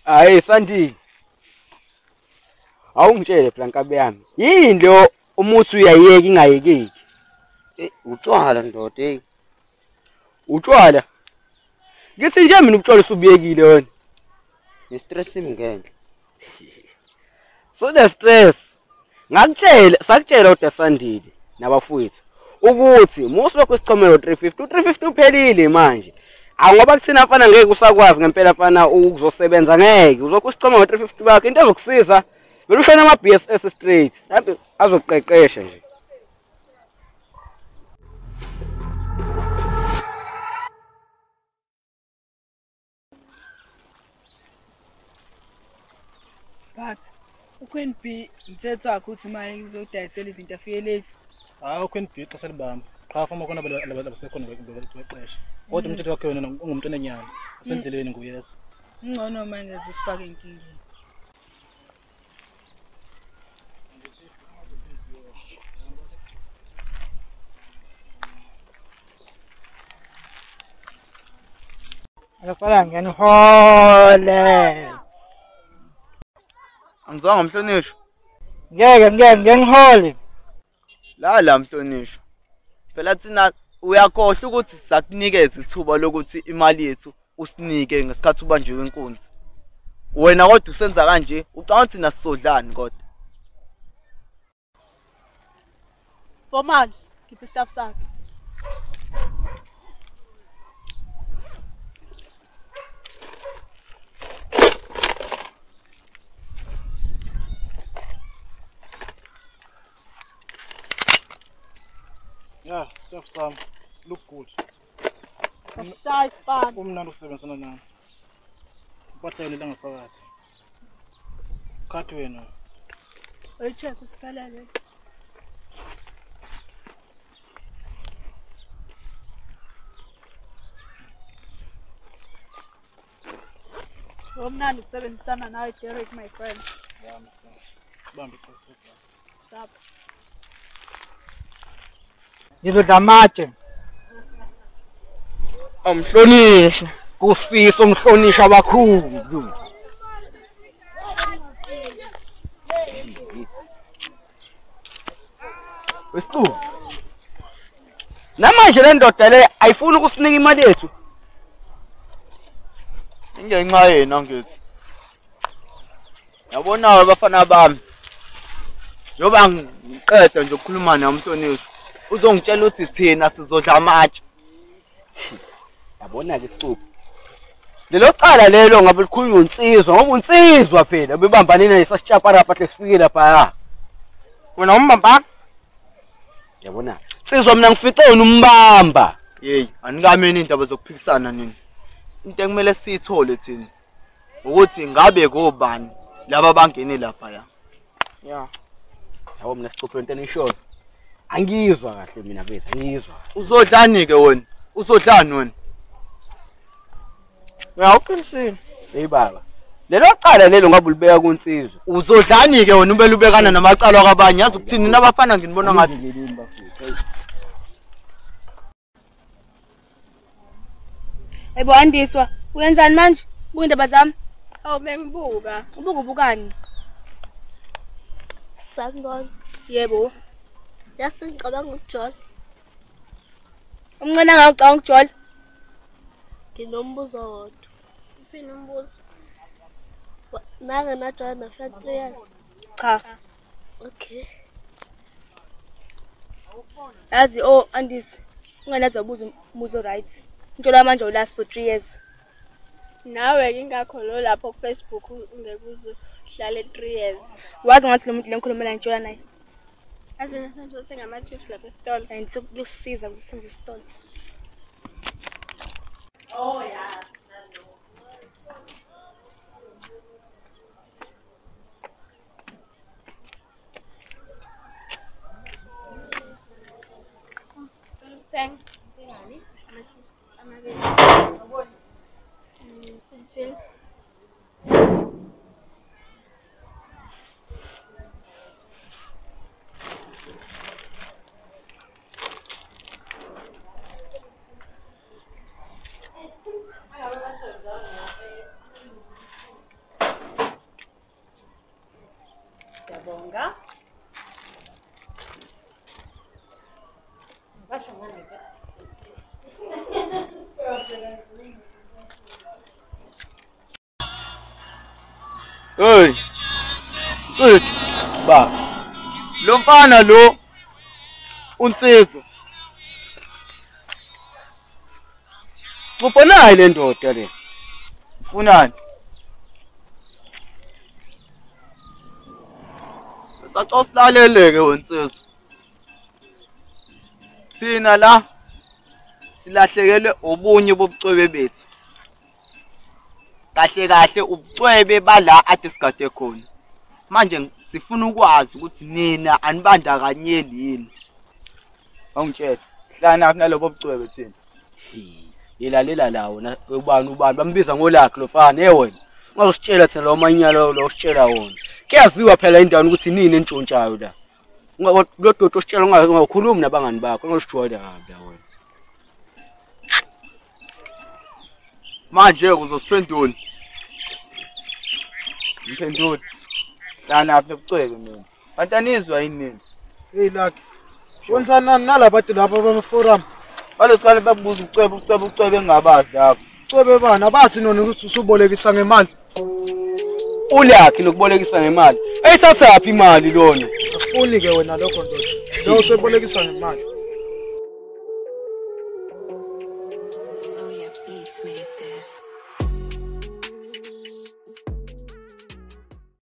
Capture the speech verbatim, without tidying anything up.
Hayi Sandile. Awungitshele phela nkabe yami. Yini lo umuthi uyayeka ingayekeki? Eh utshwala ndoda hey. Utshwala? Ngithi nje mina ubutshwala usubuyekile wena. Ni stress imngeke. So the stress. Ngakutshela, sakutshela uDa Sandile nabafowethu ukuthi musu lokho sichomelo three fifty, three fifty uphelile manje. Angoba kuthina mfana ngeke usakwazi ngempela mfana ukuzosebenza ngeke. Uzokho sichomelo three fifty bakhe into ezokusiza. Vele ushona ama B S S straight. Mhlawumbe azokuqeqesha nje. But uQueen B mthetho wakhe uthi manje ngizodayisela izinto afike late. Hayi uQueen B ixesha libamba. Qha fama khona labasekhona beqesha. Kodwa umthetho wakhe wena ungumntwana enyana. Usendleleni nguyesa. Ngcono manje ngizosifaka enkingeni. Ngifala ngenihole. Angizange mhlonishwa. Ngeke ngeke ngengihole. La la mhlonishwa. Phela thina uyakhohle ukuthi sisakunikeza ithuba lokuthi imali yethu usinike ngesikhathi ubanjwe inkunzi. Wena kodwa usenza kanje ucanga ukuthi thina sisodlani kodwa. Formal, keep staff sakhe. Yeah, stuff Sam. Look good. Shy fan. Umnandi usebenzisana nami. Ubatayile la ngaphakathi. Khathi wena. Oyicheck usiphelele. Umnandi usebenzisana nawe Derek my friend. Yeah, bambi iqiniso. Stop. Ngizodla amatshe. Amhlonishwa, kusisa umhlonisha abakhulu. Wesitu. Namanje le ndoda le ayifuni ukusinika imali yethu. Ingenxa yena ngithi. Yabona abafana bami. Njoba ngiqeda nje ukukhuluma namhlonishwa. Uzongitshela ukuthi thina sizodla amatshe. Yabona ke Sicupho. Lelo cala lelo ngabe likhulunywa unsizwa ngoba unsizwa phela bebambanene nesasitshapa lapha hlekufike lapha. Wena umbamba? Yabona. Nsizwa mina ngifice wena umbamba. Hey, anikameni indaba zokuphikisana nini? Into ekumele siyithole thina ukuthi ngabe ngobani laba bangene lapha ya. Yeah. Yabo mina Sicupho into enishoyo. Angizwa kahle mina bethu, angizwa. Uzodlani ke wena? Uzodlani wena? Uyawuqinisile. Hey baba. Lelo cala lelo ngabe ulibeka kunsizwa. Uzodlani ke wena ubele ubekana namacala kwabanye yazi ukuthini nabafana nginibona ngathi. Ebo Andiswa, uyenzani manje? Buka indaba zami. Awu bengibuka. Ubuka ubukani? Sanibona. Yebo. Yasingicabanga uJoel. Umncane angawucanga uJoel. Nginombuzo wodwa. Sinombuzo. Nanga naJoel na three years. Cha. Okay. Yazi oh Andiswa, unganaza ubuza umuzo right. Njola manje ulast for three years. Nawe ngingakholwa lapho ku Facebook ngekuzo hlale three years. Wazi ngathi lo muntu lengikhulumela njola naye. Azi ngisenzo uthenga ama chips lapha esitolo. And sokusiza ukuthi senze isitolo. Oh yeah. Thank you. Chill. Hey. Tsithi. Ba. Lo mfana lo unsizwa. Ubonayo le ndoda le. Ufunani? Saca silaleleke wensizwa. Sina la silahlekelwe obunye bobucwebe bethu. Kahle kahle ubucwebe bala ade sigade khona. Manje sifuna ukwazi ukuthi nina anibandakanyeli yini. Awungitshela, hlana kunalobo bucwebe thina. Yelalela lawo na ubani ubani bambiza ngolakhe lofana hey wena. Ungazitshela thina lo manyalo lo usitshela wona. Kuyaziwa phela indawo ukuthi nini entshontshayo la. Lo dodo usitshela ungakhulumi nabangani bakho, ungasijoyina kabi la wena. Manje uzosiphendula. Ngiphendula. Hlana apha ebucwebe mina. Bantanizwa yini nini? Hey Lucky. Wenzana nalabo bathi lapha bama forum. Baloqala babuza ucwebe ucwebe ucwebe engabazi lapho. Cwebe bana bathi nona ukuthi usubolekisa ngemali. Ulakhi lokubolekisa ngemali. Eyithatha yaphi imali lona? Akufuni ke wena lokho ndoda. Lo usebolekisa ngemali.